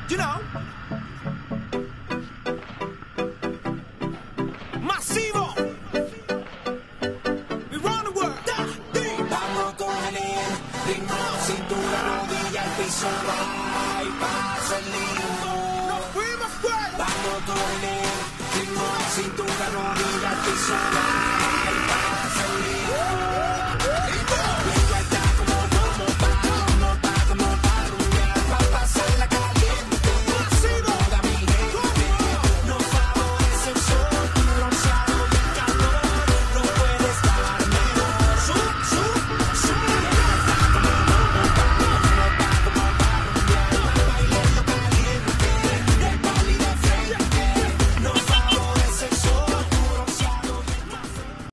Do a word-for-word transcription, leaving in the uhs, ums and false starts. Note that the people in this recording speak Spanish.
You know. Masivo. We run the world. Da, di. Vamos con el ritmo, cintura, rodilla, el piso, va y pasa el ritmo. Nos fuimos fuera. Vamos con el ritmo, cintura, rodilla, el piso, va y